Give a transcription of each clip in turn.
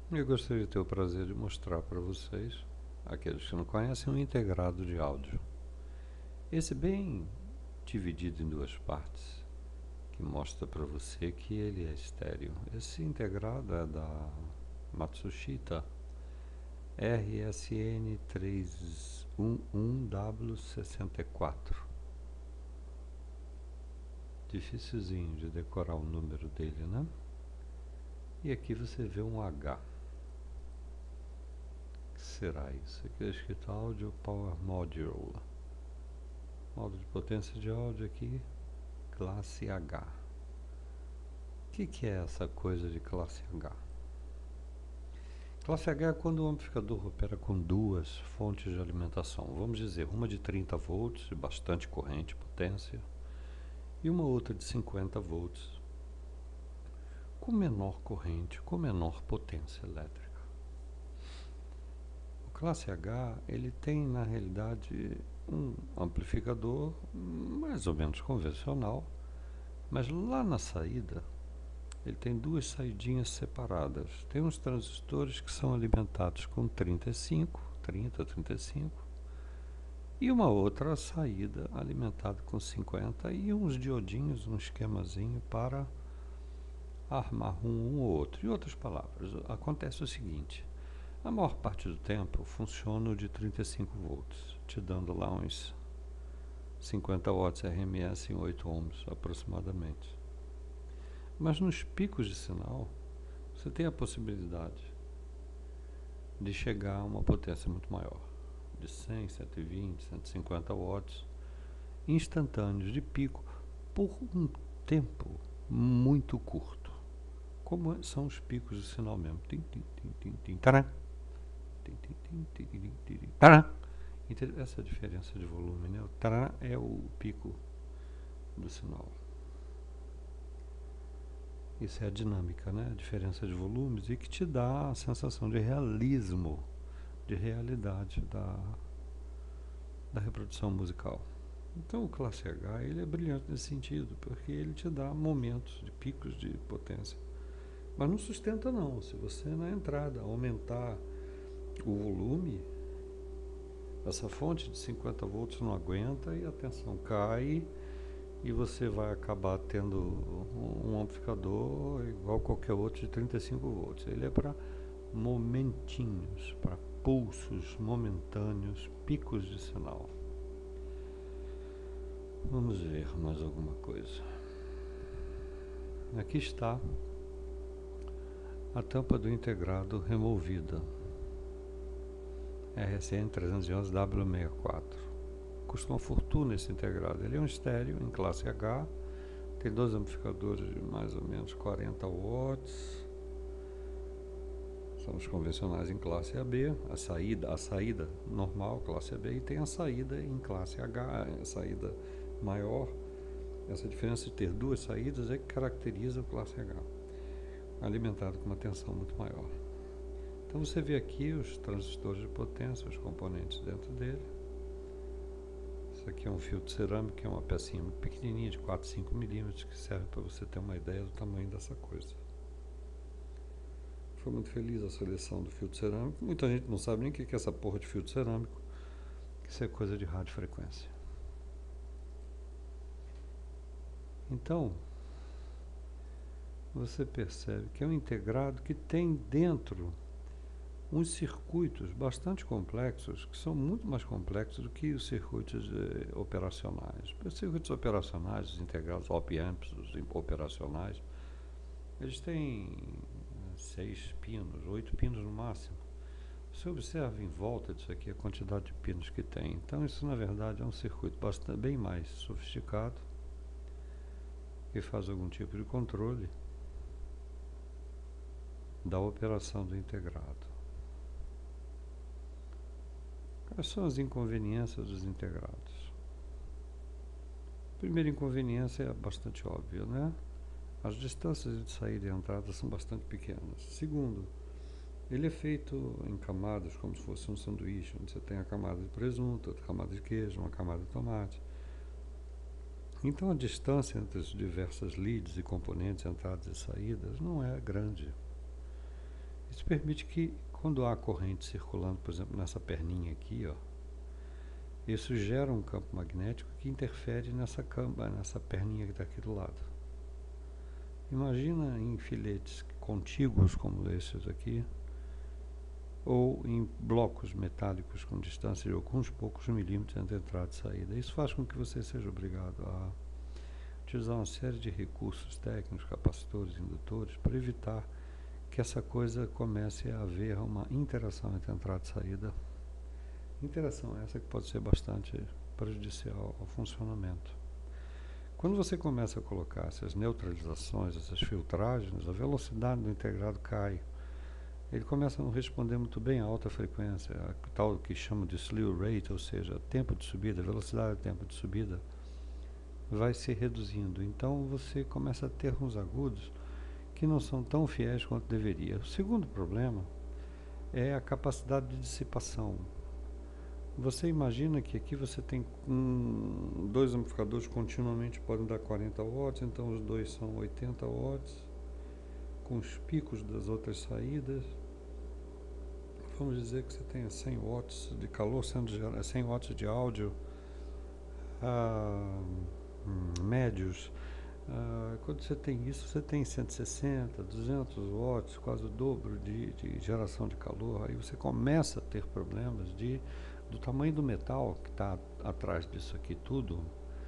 Eu gostaria de ter o prazer de mostrar para vocês, aqueles que não conhecem, um integrado de áudio. Esse bem dividido em duas partes, que mostra para você que ele é estéreo. Esse integrado é da Matsushita RSN 311W64. Dificilzinho de decorar o número dele, né? E aqui você vê um H. O que será isso? Aqui é escrito Audio Power Module. Módulo de potência de áudio aqui, classe H. O que é essa coisa de classe H? Classe H é quando o amplificador opera com duas fontes de alimentação. Vamos dizer, uma de 30 volts, de bastante corrente, potência, e uma outra de 50 volts, com menor corrente, com menor potência elétrica. O classe H, ele tem na realidade um amplificador mais ou menos convencional, mas lá na saída ele tem duas saidinhas separadas. Tem uns transistores que são alimentados com 35, 30, 35, e uma outra saída alimentada com 50 e uns diodinhos, um esquemazinho para armar um ou outro. Em outras palavras, acontece o seguinte: a maior parte do tempo funciona o de 35 volts, te dando lá uns 50 watts RMS em 8 ohms aproximadamente. Mas nos picos de sinal, você tem a possibilidade de chegar a uma potência muito maior, de 100, 120, 150 watts, instantâneos de pico, por um tempo muito curto. Como são os picos de sinal mesmo. Tim, tim, tim, tim, tim, taran. Tim, tim, tim, tim, tim, tim, tim, taran. Essa diferença de volume, né? O taran é o pico do sinal. Isso é a dinâmica, né? A diferença de volumes e que te dá a sensação de realismo, de realidade da reprodução musical. Então o classe H ele é brilhante nesse sentido, porque ele te dá momentos de picos de potência. Mas não sustenta não. Se você na entrada aumentar o volume, essa fonte de 50 volts não aguenta e a tensão cai e você vai acabar tendo um amplificador igual qualquer outro de 35 volts. Ele é para momentinhos, para pulsos momentâneos, picos de sinal. Vamos ver mais alguma coisa. Aqui está a tampa do integrado removida. RSN 311W64. Custa uma fortuna esse integrado. Ele é um estéreo em classe H, tem dois amplificadores de mais ou menos 40 watts. São os convencionais em classe AB, a saída normal, classe AB, e tem a saída em classe H, a saída maior. Essa diferença de ter duas saídas é que caracteriza o classe H, alimentado com uma tensão muito maior. Então você vê aqui os transistores de potência, os componentes dentro dele. Isso aqui é um fio de cerâmica, que é uma pecinha muito pequenininha, de 4, 5 milímetros, que serve para você ter uma ideia do tamanho dessa coisa. Foi muito feliz a seleção do fio de cerâmico. Muita gente não sabe nem o que é essa porra de fio de cerâmico. Isso é coisa de radiofrequência. Então, você percebe que é um integrado que tem dentro uns circuitos bastante complexos, que são muito mais complexos do que os circuitos operacionais. Os circuitos operacionais, os integrados op-amps, os operacionais, eles têm 6 pinos, 8 pinos no máximo. Você observa em volta disso aqui a quantidade de pinos que tem. Então isso na verdade é um circuito bem mais sofisticado, que faz algum tipo de controle da operação do integrado. Quais são as inconveniências dos integrados? A primeira inconveniência é bastante óbvia, né? As distâncias de saída e entrada são bastante pequenas. Segundo, ele é feito em camadas, como se fosse um sanduíche, onde você tem a camada de presunto, outra camada de queijo, uma camada de tomate. Então a distância entre as diversas leads e componentes, entradas e saídas, não é grande. Isso permite que, quando há corrente circulando, por exemplo, nessa perninha aqui, ó, isso gera um campo magnético que interfere nessa perninha que está aqui do lado. Imagina em filetes contíguos como esses aqui, ou em blocos metálicos com distância de alguns poucos milímetros entre entrada e saída. Isso faz com que você seja obrigado a utilizar uma série de recursos técnicos, capacitores, indutores, para evitar que essa coisa comece a haver uma interação entre entrada e saída. Interação essa que pode ser bastante prejudicial ao funcionamento. Quando você começa a colocar essas neutralizações, essas filtragens, a velocidade do integrado cai. Ele começa a não responder muito bem a alta frequência, a tal que chama de slew rate, ou seja, tempo de subida, velocidade do tempo de subida, vai se reduzindo. Então você começa a ter uns agudos que não são tão fiéis quanto deveria. O segundo problema é a capacidade de dissipação. Você imagina que aqui você tem dois amplificadores continuamente podem dar 40 watts, então os dois são 80 watts, com os picos das outras saídas. Vamos dizer que você tenha 100 watts de calor sendo gerado, 100 watts de áudio médios. Quando você tem isso, você tem 160, 200 watts, quase o dobro de geração de calor. Aí você começa a ter problemas do tamanho do metal que está atrás disso aqui tudo,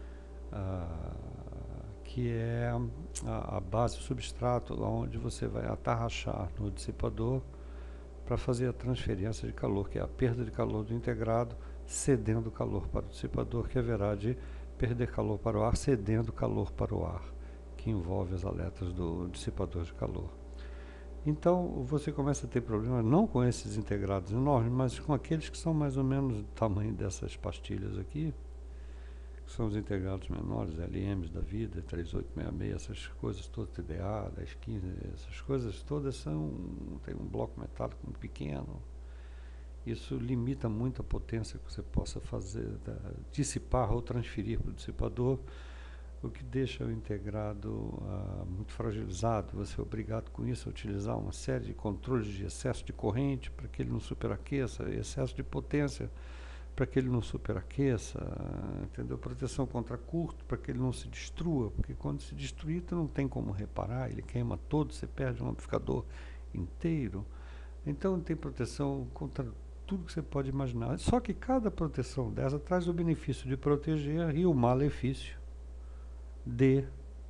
que é a base, o substrato, onde você vai atarrachar no dissipador para fazer a transferência de calor, que é a perda de calor do integrado, cedendo calor para o dissipador, que haverá de perder calor para o ar, cedendo calor para o ar, que envolve as aletas do dissipador de calor. Então você começa a ter problemas não com esses integrados enormes, mas com aqueles que são mais ou menos do tamanho dessas pastilhas aqui, que são os integrados menores, LMs da vida, 3866, essas coisas todas, TDA, 1015, essas coisas todas tem um bloco metálico muito pequeno. Isso limita muito a potência que você possa fazer, dissipar ou transferir para o dissipador, o que deixa o integrado muito fragilizado. Você é obrigado com isso a utilizar uma série de controles de excesso de corrente para que ele não superaqueça, excesso de potência para que ele não superaqueça, entendeu? Proteção contra curto para que ele não se destrua, porque quando se destruir tu não tem como reparar, ele queima todo, você perde um amplificador inteiro. Então tem proteção contra tudo que você pode imaginar. Só que cada proteção dessa traz o benefício de proteger e o malefício de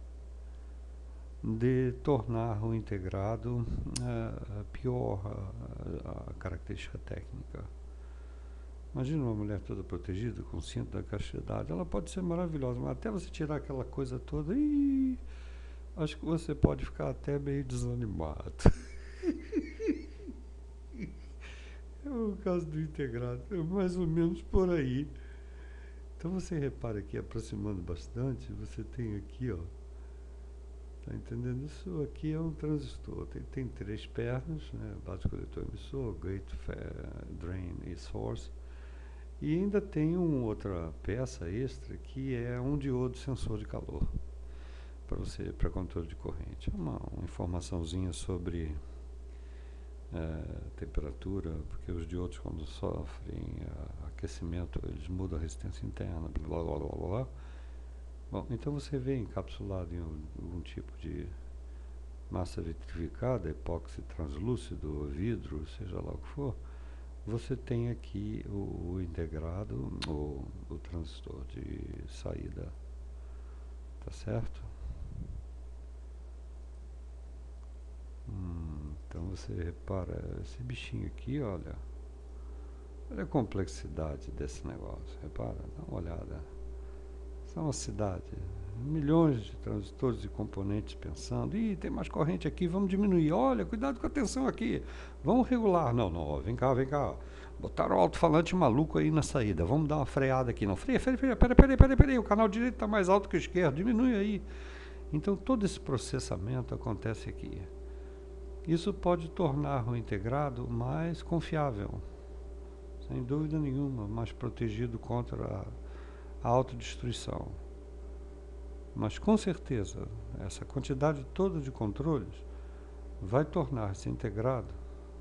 tornar o integrado pior a característica técnica. Imagina uma mulher toda protegida, com o cinto da castidade. Ela pode ser maravilhosa, mas até você tirar aquela coisa toda, acho que você pode ficar até meio desanimado. É o caso do integrado, é mais ou menos por aí. Então você repara aqui, aproximando bastante, você tem aqui, ó, tá entendendo? Isso aqui é um transistor, tem três pernas, né? Base, coletor, emissor, gate, drain e source. E ainda tem uma outra peça extra que é um diodo sensor de calor para controle de corrente. É uma informaçãozinha sobre temperatura, porque os diodos, quando sofrem aquecimento, eles mudam a resistência interna, blá blá blá blá. Bom, então você vê encapsulado em algum tipo de massa vitrificada, epóxi translúcido, vidro, seja lá o que for, você tem aqui o integrado, o transistor de saída, tá certo? Então você repara, esse bichinho aqui, olha a complexidade desse negócio, repara, dá uma olhada. Isso é uma cidade, milhões de transistores e componentes pensando, tem mais corrente aqui, vamos diminuir, olha, cuidado com a tensão aqui, vamos regular, não, vem cá, botaram o alto-falante maluco aí na saída, vamos dar uma freada aqui, não, freia, peraí, o canal direito está mais alto que o esquerdo, diminui aí. Então todo esse processamento acontece aqui. Isso pode tornar o integrado mais confiável, sem dúvida nenhuma, mais protegido contra a autodestruição. Mas com certeza, essa quantidade toda de controles vai tornar esse integrado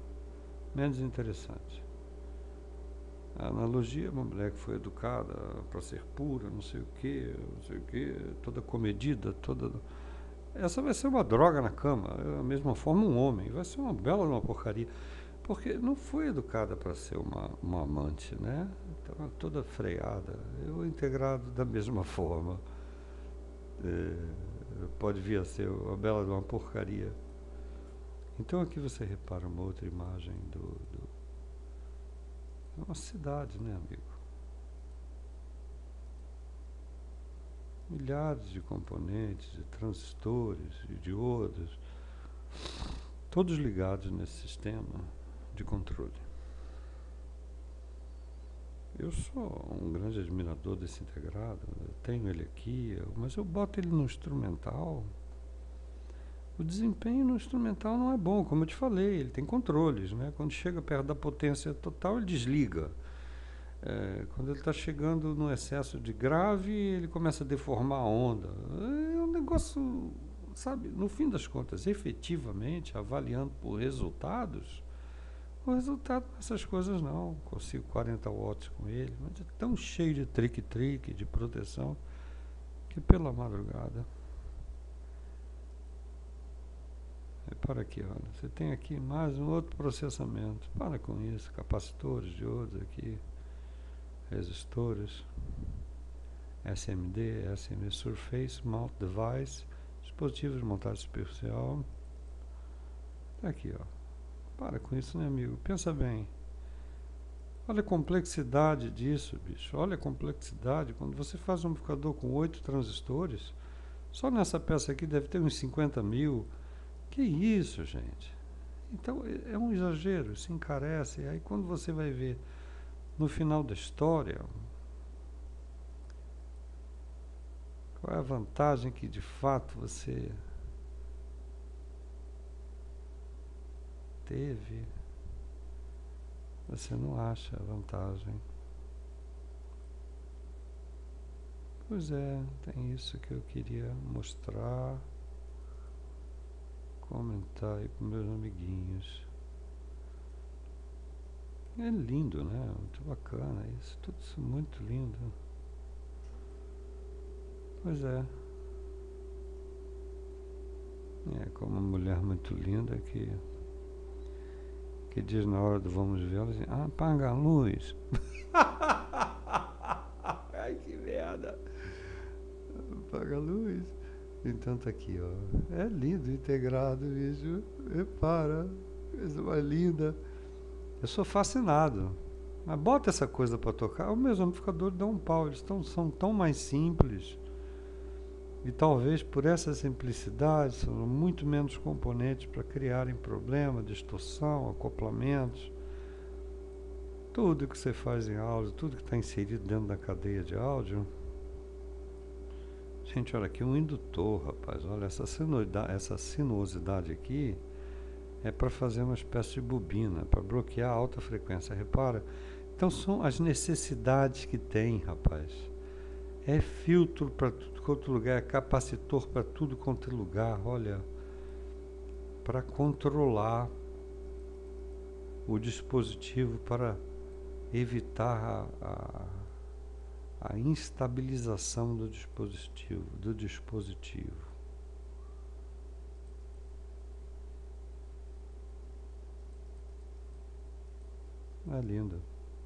menos interessante. A analogia é uma mulher que foi educada para ser pura, não sei o que, não sei o que, toda comedida, toda. Essa vai ser uma droga na cama. Da mesma forma, um homem vai ser uma bela uma porcaria. Porque não foi educada para ser uma amante, né? Então, toda freada. Eu integrado da mesma forma. Pode vir a ser uma bela de uma porcaria. Então aqui você repara uma outra imagem é uma cidade, né, amigo? Milhares de componentes, de transistores, de diodos, todos ligados nesse sistema de controle. Eu sou um grande admirador desse integrado, eu tenho ele aqui, mas eu boto ele no instrumental. O desempenho no instrumental não é bom, como eu te falei, ele tem controles, né? Quando chega perto da potência total, ele desliga. Quando ele está chegando no excesso de grave, ele começa a deformar a onda. É um negócio, sabe, no fim das contas, efetivamente, avaliando por resultados, o resultado dessas coisas não. Consigo 40 watts com ele, mas é tão cheio de trick-trick, de proteção, que pela madrugada. Para aqui, olha, você tem aqui mais um outro processamento. Para com isso, capacitores, diodos aqui, resistores, SMD, SMD Surface Mount Device, dispositivos de montagem superficial. Tá aqui, ó. Para com isso, né, amigo? Pensa bem. Olha a complexidade disso, bicho. Olha a complexidade. Quando você faz um amplificador com 8 transistores, só nessa peça aqui deve ter uns 50 mil. Que isso, gente? Então é um exagero, se encarece. Aí quando você vai ver no final da história, qual é a vantagem que de fato você teve? Você não acha a vantagem. Pois é, tem isso que eu queria mostrar, comentar aí com meus amiguinhos. É lindo, né? Muito bacana isso, tudo isso muito lindo. Pois é. É como uma mulher muito linda que diz na hora do vamos ver, ela diz, apaga a luz. Ai, que merda. Apaga a luz. Então tá aqui, ó. É lindo, integrado, bicho. Repara, coisa mais linda. Eu sou fascinado. Mas bota essa coisa pra tocar. Os meus amplificadores dão um pau. Eles são tão mais simples. E talvez por essa simplicidade, são muito menos componentes para criarem problema, distorção, acoplamentos. Tudo que você faz em áudio, tudo que está inserido dentro da cadeia de áudio. Gente, olha aqui um indutor, rapaz. Olha, essa sinuosidade aqui é para fazer uma espécie de bobina, para bloquear a alta frequência. Repara? Então são as necessidades que tem, rapaz. É filtro para tudo quanto lugar, é capacitor para tudo quanto lugar, olha, para controlar o dispositivo, para evitar a instabilização do dispositivo. É lindo.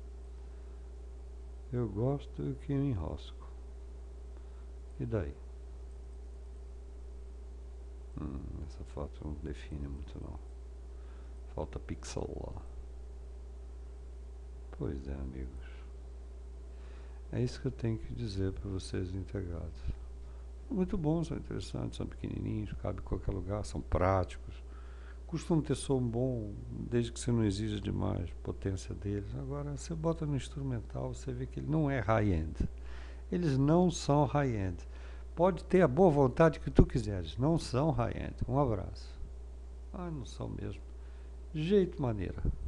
Eu gosto que eu enrosco. E daí? Essa foto não define muito não. Falta pixel lá. Pois é, amigos. É isso que eu tenho que dizer para vocês integrados. Muito bons, são interessantes, são pequenininhos, cabem em qualquer lugar, são práticos. Costumam ter som bom, desde que você não exija demais a potência deles. Agora, você bota no instrumental, você vê que ele não é high-end. Eles não são high-end. Pode ter a boa vontade que tu quiseres, não são high-end. Um abraço. Não são mesmo. De jeito maneira.